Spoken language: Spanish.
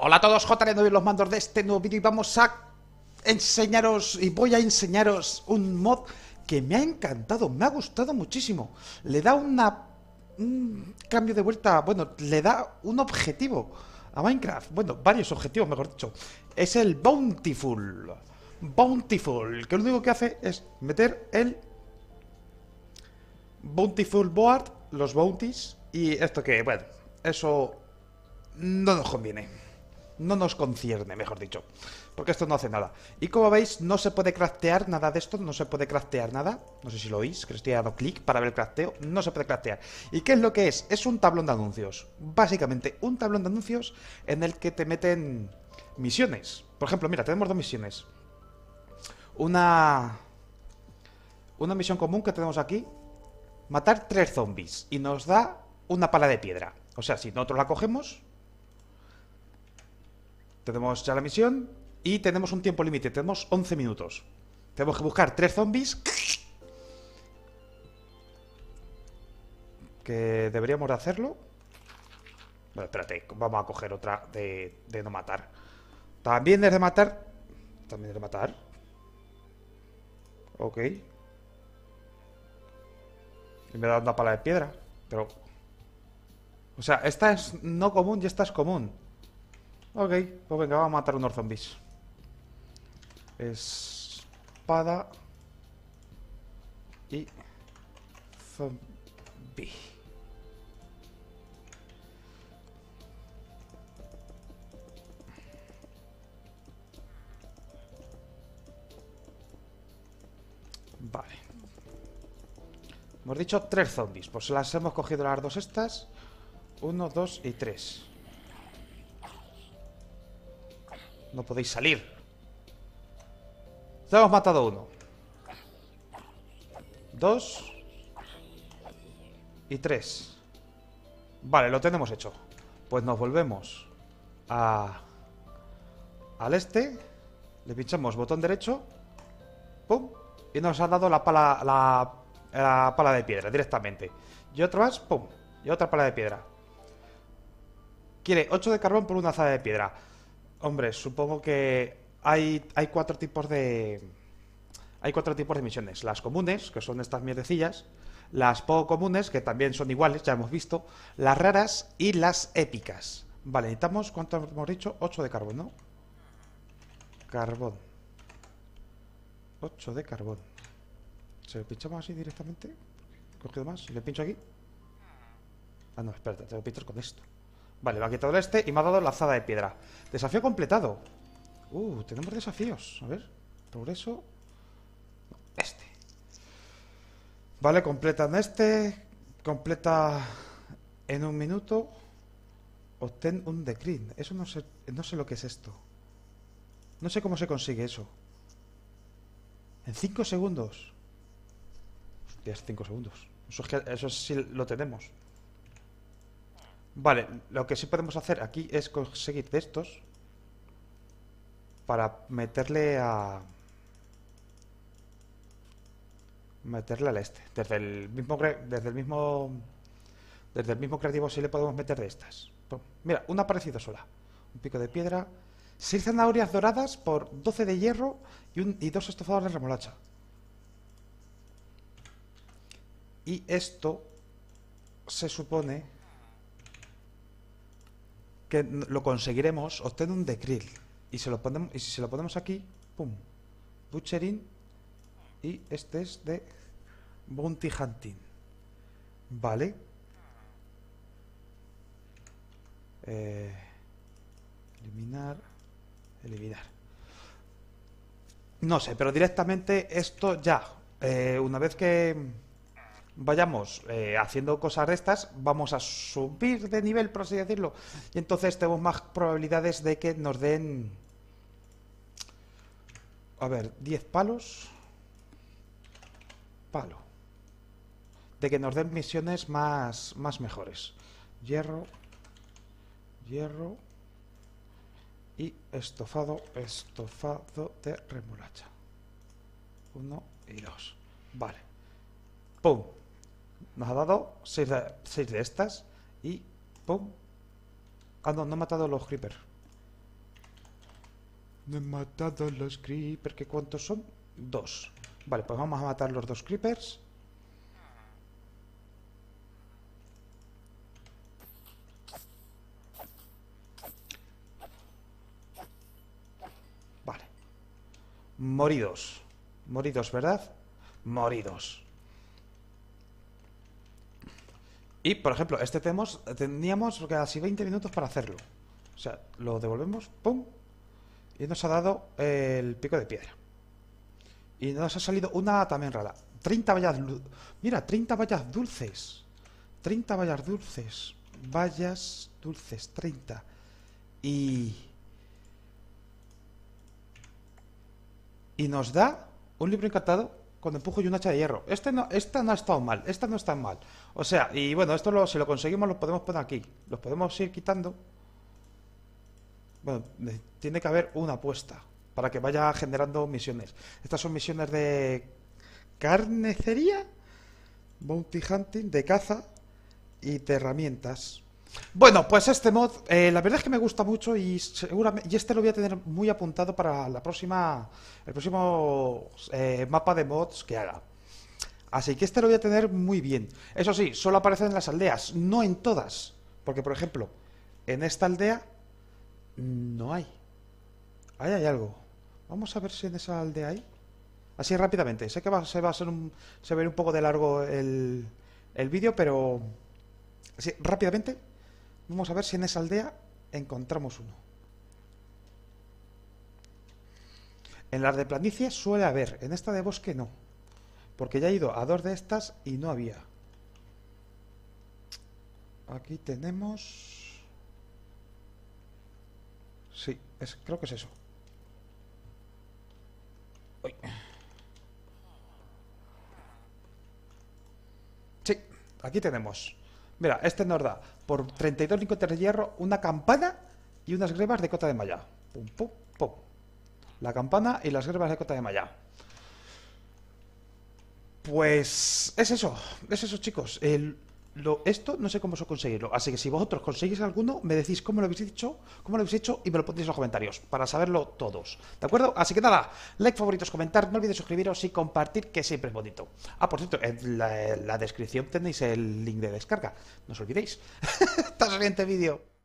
Hola a todos, JN doy los mandos de este nuevo vídeo y vamos a enseñaros, y voy a enseñaros un mod que me ha encantado, me ha gustado muchísimo. Le da un cambio de vuelta, bueno, le da un objetivo a Minecraft, bueno, varios objetivos, mejor dicho. Es el Bountiful. Bountiful, que lo único que hace es meter el Bountiful Board, los bounties, y esto que, bueno, eso no nos conviene. No nos concierne, mejor dicho. Porque esto no hace nada. Y como veis, no se puede craftear nada de esto. No se puede craftear nada. No sé si lo oís, que estoy dando clic para ver el crafteo. No se puede craftear. ¿Y qué es lo que es? Es un tablón de anuncios. Básicamente, un tablón de anuncios en el que te meten misiones. Por ejemplo, mira, tenemos dos misiones. Una misión común que tenemos aquí. Matar 3 zombies. Y nos da una pala de piedra. O sea, si nosotros la cogemos, tenemos ya la misión y tenemos un tiempo límite, tenemos 11 minutos. Tenemos que buscar 3 zombies que deberíamos de hacerlo. Bueno, espérate, vamos a coger otra de no matar. También es de matar. También es de matar. Ok. Y me da una pala de piedra. Pero... o sea, esta es no común y esta es común. Ok, pues venga, vamos a matar unos zombies. Espada y zombie. Vale. Hemos dicho 3 zombies. Pues las hemos cogido las dos estas. 1, 2 y 3. No podéis salir. Ya hemos matado 1, 2 y 3. Vale, lo tenemos hecho. Pues nos volvemos al este. Le pinchamos botón derecho. Pum. Y nos ha dado la pala de piedra directamente. Y otra más, pum. Y otra pala de piedra. Quiere 8 de carbón por una azada de piedra. Hombre, supongo que hay 4 tipos de... hay 4 tipos de misiones. Las comunes, que son estas mierdecillas. Las poco comunes, que también son iguales, ya hemos visto. Las raras y las épicas. Vale, necesitamos, ¿cuánto hemos dicho? 8 de carbón, ¿no? Carbón. 8 de carbón. ¿Se lo pinchamos así directamente? ¿He cogido más? ¿Le pincho aquí? Ah, no, espérate, tengo que pinchar con esto. Vale, me ha quitado este y me ha dado la azada de piedra. Desafío completado. Tenemos desafíos. A ver, progreso. Este. Vale, completa en este. Completa en 1 minuto. Obtén un decrin. Eso no sé lo que es esto. No sé cómo se consigue eso. En 5 segundos. Hostias, 5 segundos. Eso sí lo tenemos. Vale, lo que sí podemos hacer aquí es conseguir de estos para meterle al este. Desde el mismo creativo sí le podemos meter de estas. Pum. Mira, una parecida sola. Un pico de piedra. 6 zanahorias doradas por 12 de hierro y 2 estofados de remolacha. Y esto se supone que lo conseguiremos obtener un decryl. Y si se lo ponemos aquí, pum, butchering. Y este es de bounty hunting. Vale. Eliminar. No sé, pero directamente esto ya. Una vez que vayamos haciendo cosas de estas, vamos a subir de nivel, por así decirlo, y entonces tenemos más probabilidades de que nos den, a ver, 10 palos, de que nos den misiones más mejores. Hierro y estofado de remolacha. 1 y 2. Vale. Pum. Nos ha dado 6 de estas. Y pum. Ah, no he matado los creepers. No he matado los creepers. ¿Qué cuántos son? Dos. Vale, pues vamos a matar los dos creepers. Vale. Moridos. Moridos, ¿verdad? Moridos. Y, por ejemplo, este teníamos casi 20 minutos para hacerlo. O sea, lo devolvemos, ¡pum! Y nos ha dado el pico de piedra. Y nos ha salido una también rara. 30 vallas... Mira, 30 vallas dulces. 30 vallas dulces. Vallas dulces, 30. Y... Y nos da un libro encantado con empujo y un hacha de hierro. Esta no ha estado mal. Esta no está mal. O sea, y bueno, si lo conseguimos lo podemos poner aquí. Los podemos ir quitando. Bueno, tiene que haber una apuesta para que vaya generando misiones. Estas son misiones de carnicería, bounty hunting, de caza y de herramientas. Bueno, pues este mod, la verdad es que me gusta mucho y seguramente, y este lo voy a tener muy apuntado para el próximo mapa de mods que haga. Así que este lo voy a tener muy bien. Eso sí, solo aparece en las aldeas, no en todas. Porque, por ejemplo, en esta aldea no hay. Ahí hay algo. Vamos a ver si en esa aldea hay. Así rápidamente. Sé que se va a ser se va a ir un poco de largo el vídeo, pero así rápidamente vamos a ver si en esa aldea encontramos uno. En las de planicie suele haber, en esta de bosque no. Porque ya he ido a dos de estas y no había. Aquí tenemos... Sí, creo que es eso. Uy. Sí, aquí tenemos. Mira, este nos da por 32 lingotes de hierro una campana y unas grebas de cota de malla. Pum, pum, pum. La campana y las grebas de cota de malla. Pues es eso chicos. Esto no sé cómo conseguirlo, así que si vosotros conseguís alguno, me decís cómo lo habéis hecho y me lo ponéis en los comentarios para saberlo todos, ¿de acuerdo? Así que nada, like, favoritos, comentar, no olvidéis suscribiros y compartir, que siempre es bonito. Ah, por cierto, en la descripción tenéis el link de descarga, no os olvidéis. Hasta el siguiente vídeo.